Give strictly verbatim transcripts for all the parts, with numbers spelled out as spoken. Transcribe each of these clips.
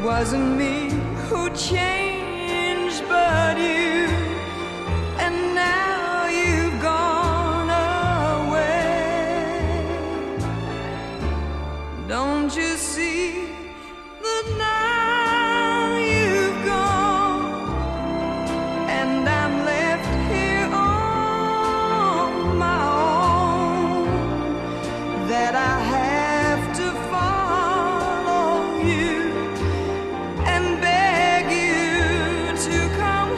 wasn't me who changed, but you. And now you've gone away. Don't you see that now you've gone, and I'm left here on my own, that I have to follow you and beg you to come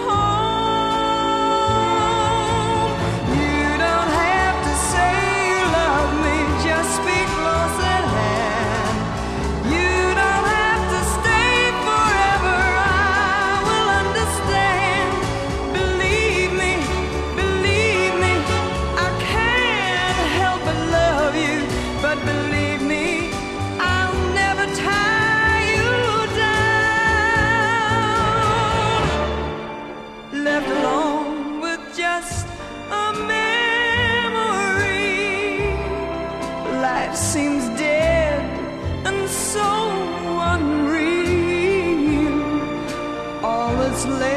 home. You don't have to say you love me, just speak close at hand. You don't have to stay forever, I will understand. Believe me, believe me, I can't help but love you. But believe me, I'll never tie you down. Left alone with just a memory, life seems dead and so unreal. All that's left